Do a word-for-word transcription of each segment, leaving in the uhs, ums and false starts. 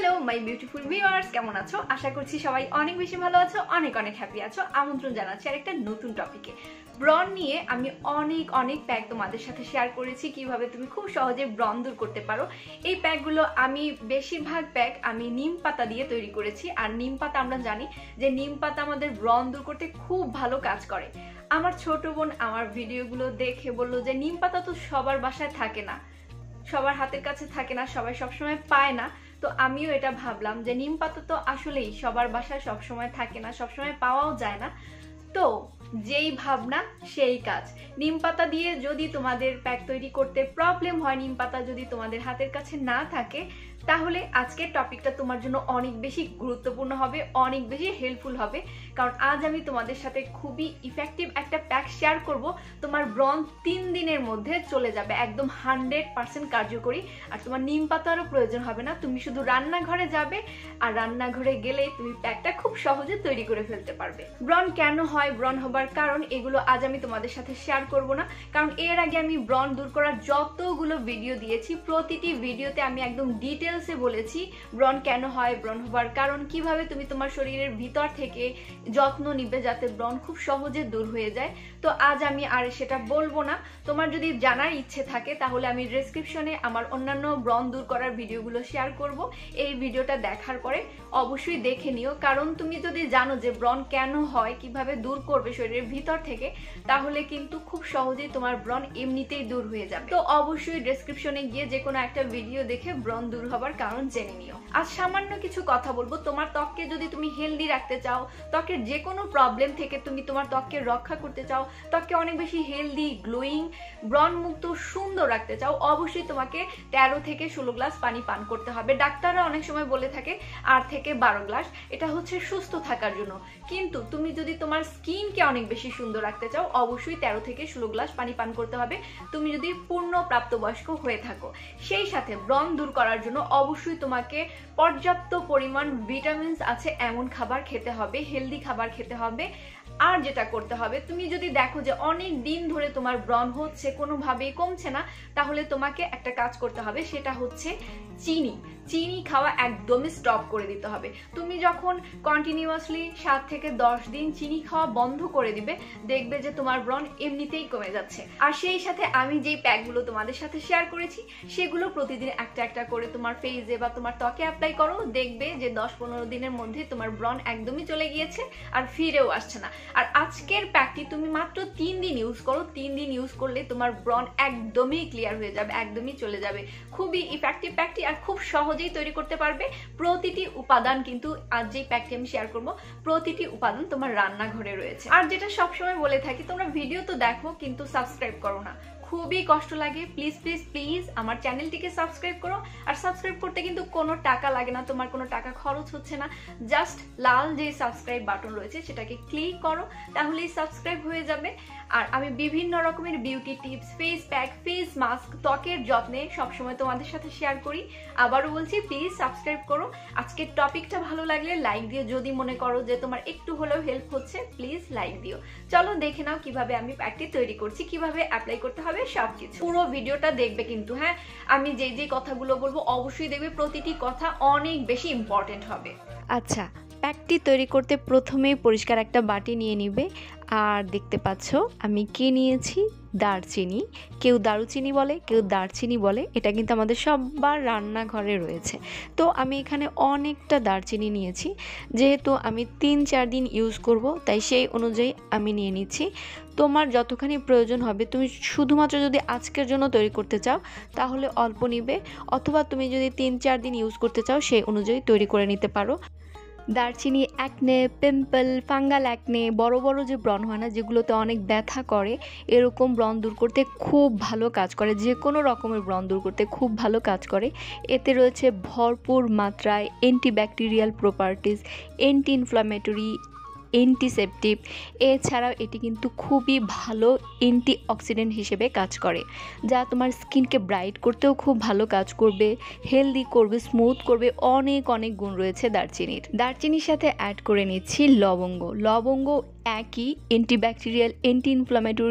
Hello my beautiful viewers, কেমন আছো? আশা করছি সবাই অনেক বেশি ভালো আছো, অনেক অনেক হ্যাপি আছো। আমন্ত্রণ জানাচ্ছি আরেকটা নতুন টপিকে। ব্রণ নিয়ে আমি অনেক অনেক প্যাক তোমাদের সাথে শেয়ার করেছি, কিভাবে তুমি খুব সহজে ব্রণ দূর করতে পারো। এই প্যাকগুলো আমি বেশিরভাগ প্যাক আমি নিম পাতা দিয়ে তৈরি করেছি। আর নিম পাতা আমরা জানি যে নিম পাতা আমাদের ব্রণ দূর করতে খুব ভালো কাজ করে। আমার ছোট বোন আমার ভিডিওগুলো দেখে বললো যে নিম পাতা তো সবার বাসায় থাকে না, সবার হাতের কাছে থাকে না, সবাই সবসময় পায় না। তো আমিও এটা ভাবলাম যে নিম পাতা তো আসলেই সবার বাসায় সবসময় থাকে না, সবসময় পাওয়াও যায় না। তো যেই ভাবনা সেই কাজ। নিম পাতা দিয়ে যদি তোমাদের প্যাক তৈরি করতে প্রবলেম হয়, নিম পাতা যদি তোমাদের হাতের কাছে না থাকে, তাহলে আজকের টপিকটা তোমার জন্য অনেক বেশি গুরুত্বপূর্ণ হবে, অনেক বেশি হেল্পফুল হবে। কারণ আজ আমি তোমাদের সাথে খুবই ইফেক্টিভ একটা প্যাক শেয়ার করব। তোমার ব্রণ তিন দিনের মধ্যে চলে যাবে, একদম হান্ড্রেড পার্সেন্ট কার্যকরী। আর তোমার নিম পাতারও প্রয়োজন হবে না, তুমি শুধু রান্নাঘরে যাবে আর রান্নাঘরে গেলেই তুমি প্যাকটা খুব সহজে তৈরি করে ফেলতে পারবে। ব্রণ কেন হয়, ব্রণ হবার কারণ, এগুলো আজ আমি তোমাদের সাথে শেয়ার করব না। কারণ এর আগে আমি ব্রণ দূর করার যতগুলো ভিডিও দিয়েছি, প্রতিটি ভিডিওতে আমি একদম ডিটেলসে বলেছি ব্রণ কেন হয়, ব্রণ হবার কারণ, কিভাবে তুমি তোমার শরীরের ভিতর থেকে যত্ন নিবে যাতে ব্রণ খুব সহজে দূর হয়ে যায়। তো আজ আমি আর সেটা বলবো না। তোমার যদি জানার ইচ্ছে থাকে তাহলে আমি ডেসক্রিপশনে আমার অন্যান্য ব্রণ দূর করার ভিডিওগুলো শেয়ার করব। এই ভিডিওটা দেখার পরে অবশ্যই দেখে নিও। কারণ তুমি যদি জানো যে ব্রণ কেন হয়, কিভাবে দূর করবে শরীরের ভিতর থেকে, তাহলে কিন্তু খুব সহজেই তোমার ব্রণ এমনিতেই দূর হয়ে যাবে। তো অবশ্যই ডেসক্রিপশনে গিয়ে যে কোনো একটা ভিডিও দেখে ব্রণ দূর হবার কারণ জেনে নিও। আজ সামান্য কিছু কথা বলবো। তোমার ত্বককে যদি তুমি হেলদি রাখতে চাও, ত্বকের যে কোনো প্রবলেম থেকে তুমি তোমার ত্বককে রক্ষা করতে চাও, ত্বককে অনেক বেশি হেলদি, গ্লোয়িং, ব্রণ মুক্ত, সুন্দর রাখতে চাও, অবশ্যই তোমাকে তেরো থেকে ষোলো গ্লাস পানি পান করতে হবে। ডাক্তাররা অনেক সময় বলে থাকে আট থেকে বারো গ্লাস, এটা হচ্ছে সুস্থ থাকার জন্য। কিন্তু তুমি যদি তোমার স্কিনকে অনেক বেশি সুন্দর রাখতে চাও, অবশ্যই তেরো থেকে ষোলো গ্লাস পানি পান করতে হবে, তুমি যদি পূর্ণ প্রাপ্তবয়স্ক হয়ে থাকো। সেই সাথে ব্রণ দূর করার জন্য অবশ্যই তোমাকে পর্যাপ্ত পরিমাণ ভিটামিনস আছে এমন খাবার খেতে হবে, হেলদি খাবার খেতে হবে। আর যেটা করতে হবে, তুমি যদি দেখো যে অনেক দিন ধরে তোমার ব্রণ হচ্ছে, কোনোভাবেই কমছে না, তাহলে তোমাকে একটা কাজ করতে হবে, সেটা হচ্ছে চিনি চিনি খাওয়া একদমই স্টপ করে দিতে হবে। তুমি যখন কন্টিনিউয়াসলি সাত থেকে দশ দিন চিনি খাওয়া বন্ধ করে দিবে, দেখবে যে তোমার ব্রণ এমনিতেই কমে যাচ্ছে। আর সেই সাথে আমি যেই প্যাকগুলো তোমাদের সাথে শেয়ার করেছি, সেগুলো প্রতিদিন একটা একটা করে তোমার ফেসে বা তোমার ত্বকে অ্যাপ্লাই করো, দেখবে যে দশ পনেরো দিনের মধ্যে তোমার ব্রণ একদমই চলে গিয়েছে আর ফিরেও আসছে না। আর আজকের প্যাকটি তুমি মাত্র তিন দিন ইউজ করো, তিন দিন ইউজ করলে তোমার ব্রণ একদমই ক্লিয়ার হয়ে যাবে, একদমই চলে যাবে। খুবই ইফেক্টিভ প্যাকটি আর খুব সহজেই তৈরি করতে পারবে। প্রতিটি উপাদান কিন্তু আজ যে প্যাকটি আমি শেয়ার করবো, প্রতিটি উপাদান তোমার রান্নাঘরে রয়েছে। আর যেটা সবসময় বলে থাকি, তোমরা ভিডিও তো দেখো কিন্তু সাবস্ক্রাইব করো না, খুবই কষ্ট লাগে। প্লিজ প্লিজ প্লিজ আমার চ্যানেলটিকে সাবস্ক্রাইব করো। আর সাবস্ক্রাইব করতে কিন্তু কোনো টাকা লাগে না, তোমার কোনো টাকা খরচ হচ্ছে না। জাস্ট লাল যে সাবস্ক্রাইব বাটন রয়েছে সেটাকে ক্লিক করো, তাহলেই সাবস্ক্রাইব হয়ে যাবে। আর আমি বিভিন্ন রকমের beauty tips, face pack, face mask, ত্বকের যত্নে সবসময় তোমাদের সাথে শেয়ার করি। আবারও বলছি, প্লিজ সাবস্ক্রাইব করো। আজকের টপিকটা ভালো লাগলে লাইক দিও, যদি মনে করো যে তোমার একটু হলেও হেল্প হচ্ছে, প্লিজ লাইক দিও। চলো দেখে নাও কিভাবে আমি প্যাকটি তৈরি করছি, কিভাবে অ্যাপ্লাই করতে হবে সবকিছু। পুরো ভিডিওটা দেখবে কিন্তু, হ্যাঁ, আমি যে যে কথাগুলো বলবো অবশ্যই দেখবে, প্রতিটি কথা অনেক বেশি ইম্পর্টেন্ট হবে। আচ্ছা, প্যাকটি তৈরি করতে প্রথমেই পরিষ্কার একটা বাটি নিয়ে নিবে। আর দেখতে পাচ্ছ আমি কি নিয়েছি, দারচিনি। কেউ দারুচিনি বলে, কেউ দারচিনি বলে, এটা কিন্তু আমাদের সবার রান্নাঘরে রয়েছে। তো আমি এখানে অনেকটা দারচিনি নিয়েছি, যেহেতু আমি তিন চার দিন ইউজ করব, তাই সেই অনুযায়ী আমি নিয়ে নিচ্ছি। তোমার যতখানি প্রয়োজন হবে, তুমি শুধুমাত্র যদি আজকের জন্য তৈরি করতে চাও তাহলে অল্প নিবে, অথবা তুমি যদি তিন চার দিন ইউজ করতে চাও সেই অনুযায়ী তৈরি করে নিতে পারো। দারচিনি অ্যাকনে, পিম্পল, ফাঙ্গাল অ্যাকনে, বড় বড় যে ব্রণ হয় না, যেগুলোতে অনেক ব্যথা করে, এরকম ব্রণ দূর করতে খুব ভালো কাজ করে। যে কোনো রকমের ব্রণ দূর করতে খুব ভালো কাজ করে। এতে রয়েছে ভরপুর মাত্রায় antibacterial properties, anti inflammatory, antiseptic. এছাড়াও এটি কিন্তু খুবই ভালো অ্যান্টিঅক্সিডেন্ট হিসেবে কাজ করে, যা তোমার স্কিনকে ব্রাইট করতেও খুব ভালো কাজ করবে, হেলদি করবে, স্মুথ করবে। অনেক অনেক গুণ রয়েছে দারচিনির। দারচিনির সাথে অ্যাড করে নিচ্ছি লবঙ্গ। লবঙ্গ একই অ্যান্টিব্যাকটেরিয়াল, অ্যান্টি ইনফ্লামেটরি,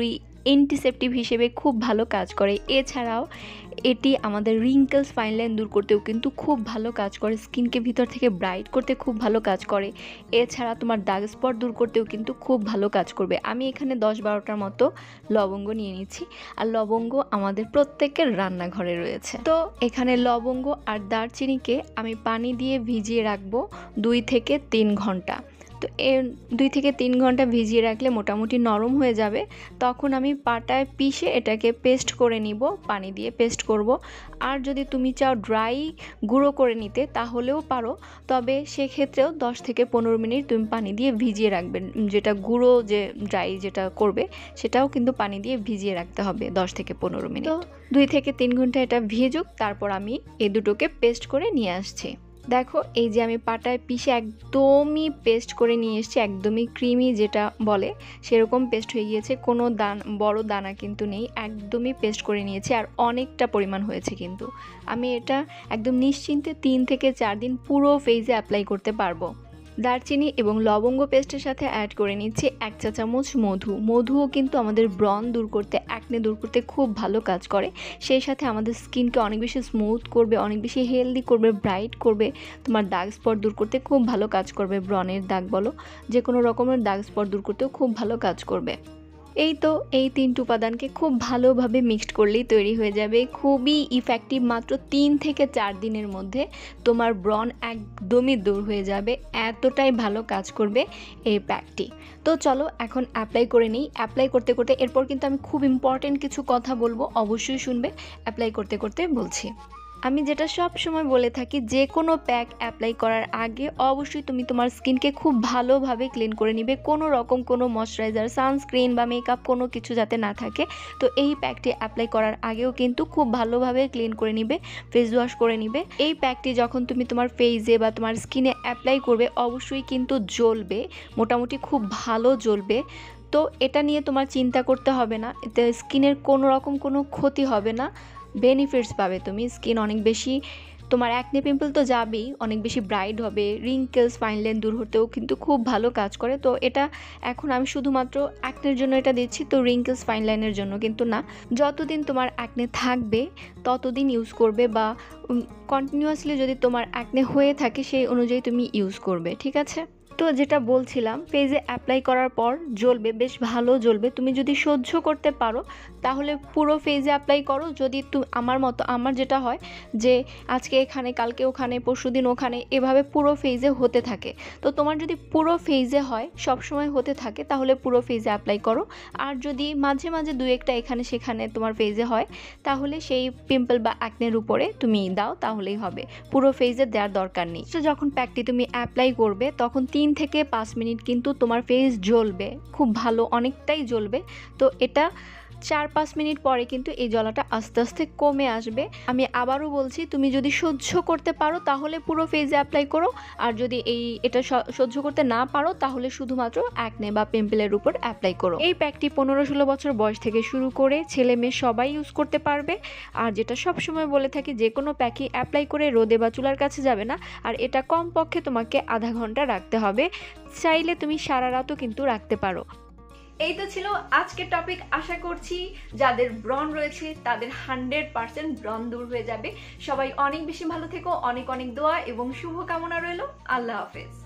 অ্যান্টিসেপটিভ হিসেবে খুব ভালো কাজ করে। এছাড়াও এটি আমাদের রিঙ্কেলস ফাইন লাইন দূর করতেও কিন্তু খুব ভালো কাজ করে, স্কিনকে ভিতর থেকে ব্রাইট করতে খুব ভালো কাজ করে। এছাড়া তোমার দাগ স্পট দূর করতেও কিন্তু খুব ভালো কাজ করবে। আমি এখানে দশ বারোটার মতো লবঙ্গ নিয়ে নিচ্ছি, আর লবঙ্গ আমাদের প্রত্যেকের রান্নাঘরে রয়েছে। তো এখানে লবঙ্গ আর দারচিনিকে আমি পানি দিয়ে ভিজিয়ে রাখবো দুই থেকে তিন ঘন্টা। তো এর দুই থেকে তিন ঘন্টা ভিজিয়ে রাখলে মোটামুটি নরম হয়ে যাবে। তখন আমি পাটায় পিষে এটাকে পেস্ট করে নিব, পানি দিয়ে পেস্ট করব। আর যদি তুমি চাও ড্রাই গুঁড়ো করে নিতে তাহলেও পারো, তবে সেক্ষেত্রেও দশ থেকে পনেরো মিনিট তুমি পানি দিয়ে ভিজিয়ে রাখবে। যেটা গুঁড়ো যে ড্রাই যেটা করবে সেটাও কিন্তু পানি দিয়ে ভিজিয়ে রাখতে হবে দশ থেকে পনেরো মিনিট। তো দুই থেকে তিন ঘন্টা এটা ভিজুক, তারপর আমি এই দুটোকে পেস্ট করে নিয়ে আসছি। দেখো এই যে আমি পাটায় পিষে একদমই পেস্ট করে নিয়ে এসেছি, একদমই ক্রিমি যেটা বলে সেরকম পেস্ট হয়ে গিয়েছে, কোনো দান বড় দানা কিন্তু নেই, একদমই পেস্ট করে নিয়েছি। আর অনেকটা পরিমাণ হয়েছে, কিন্তু আমি এটা একদম নিশ্চিন্তে তিন থেকে চার দিন পুরো ফেসে অ্যাপ্লাই করতে পারবো। দারচিনি এবং লবঙ্গ পেস্টের সাথে অ্যাড করে নিচ্ছি এক চা চামচ মধু। মধুও কিন্তু আমাদের ব্রণ দূর করতে, অ্যাকনে দূর করতে খুব ভালো কাজ করে। সেই সাথে আমাদের স্কিনকে অনেক বেশি স্মুথ করবে, অনেক বেশি হেলদি করবে, ব্রাইট করবে। তোমার দাগ স্পট দূর করতে খুব ভালো কাজ করবে, ব্রণের দাগ বলো যে কোনো রকমের দাগ স্পট দূর করতেও খুব ভালো কাজ করবে। এই তো এই তিনটি উপাদানকে খুব ভালোভাবে মিক্সড করলেই তৈরি হয়ে যাবে খুবই ইফেক্টিভ, মাত্র তিন থেকে চার দিনের মধ্যে তোমার ব্রণ একদমই দূর হয়ে যাবে, এতটাই ভালো কাজ করবে এই প্যাকটি। তো চলো এখন অ্যাপ্লাই করে নিই। অ্যাপ্লাই করতে করতে এরপর কিন্তু আমি খুব ইম্পর্টেন্ট কিছু কথা বলবো, অবশ্যই শুনবে। অ্যাপ্লাই করতে করতে বলছি, আমি যেটা সব সময় বলে থাকি, যে কোনো প্যাক অ্যাপ্লাই করার আগে অবশ্যই তুমি তোমার স্কিনকে খুব ভালোভাবে ক্লিন করে নিবে, কোনো রকম কোনো ময়শ্চারাইজার, সানস্ক্রিন বা মেকআপ কোনো কিছু যাতে না থাকে। তো এই প্যাকটি অ্যাপ্লাই করার আগেও কিন্তু খুব ভালোভাবে ক্লিন করে নিবে, ফেস ওয়াশ করে নিবে। এই প্যাকটি যখন তুমি তোমার ফেসে বা তোমার স্কিনে অ্যাপ্লাই করবে অবশ্যই কিন্তু জ্বলবে, মোটামুটি খুব ভালো জ্বলবে। তো এটা নিয়ে তোমার চিন্তা করতে হবে না, এতে স্কিনের কোনো রকম কোনো ক্ষতি হবে না, বেনিফিটস পাবে তুমি। স্কিন অনেক বেশি, তোমার অ্যাকনে পিম্পল তো যাবেই, অনেক বেশি ব্রাইট হবে, রিঙ্কেলস ফাইন লাইন দূর হতেও কিন্তু খুব ভালো কাজ করে। তো এটা এখন আমি শুধুমাত্র অ্যাকনের জন্য এটা দিচ্ছি, তো রিঙ্কেলস ফাইন লাইনের জন্য কিন্তু না। যতদিন তোমার অ্যাকনে থাকবে ততদিন ইউজ করবে, বা কন্টিনিউয়াসলি যদি তোমার অ্যাকনে হয়ে থাকে সেই অনুযায়ী তুমি ইউজ করবে, ঠিক আছে? তো যেটা বলছিলাম, ফেসে অ্যাপ্লাই করার পর জ্বলবে, বেশ ভালো জ্বলবে। তুমি যদি সহ্য করতে পারো তাহলে পুরো ফেসে অ্যাপ্লাই করো। যদি তুমি আমার মতো, আমার যেটা হয় যে আজকে এখানে, কালকে ওখানে, পরশুদিন ওখানে, এভাবে পুরো ফেসে হতে থাকে। তো তোমার যদি পুরো ফেসে হয়, সব সময় হতে থাকে, তাহলে পুরো ফেসে অ্যাপ্লাই করো। আর যদি মাঝে মাঝে দু একটা এখানে সেখানে তোমার ফেসে হয়, তাহলে সেই পিম্পল বা অ্যাকনের উপরে তুমি দাও, তাহলেই হবে, পুরো ফেসে দেওয়ার দরকার নেই। তো যখন প্যাকটি তুমি অ্যাপ্লাই করবে তখন তিন থেকে পাঁচ মিনিট কিন্তু তোমার ফেস জ্বলবে, খুব ভালো, অনেকটাই জ্বলবে। তো এটা চার পাঁচ মিনিট পরে কিন্তু এই জ্বলাটা আস্তে আস্তে কমে আসবে। আমি আবারও বলছি, তুমি যদি সহ্য করতে পারো তাহলে পুরো ফেসে অ্যাপ্লাই করো, আর যদি এই এটা সহ্য করতে না পারো তাহলে শুধুমাত্র অ্যাকনে বা পিম্পলের উপর অ্যাপ্লাই করো। এই প্যাকটি পনেরো ষোলো বছর বয়স থেকে শুরু করে ছেলে মেয়ে সবাই ইউজ করতে পারবে। আর যেটা সব সময় বলে থাকি, যে কোনো প্যাকই অ্যাপ্লাই করে রোদে বা চুলার কাছে যাবে না, আর এটা কমপক্ষে তোমাকে আধা ঘন্টা রাখতে হবে, চাইলে তুমি সারা রাতও কিন্তু রাখতে পারো। এই তো ছিল আজকের টপিক। আশা করছি যাদের ব্রণ রয়েছে তাদের হান্ড্রেড পার্সেন্ট ব্রণ দূর হয়ে যাবে। সবাই অনেক বেশি ভালো থেকো, অনেক অনেক দোয়া এবং শুভকামনা রইল। আল্লাহ হাফেজ।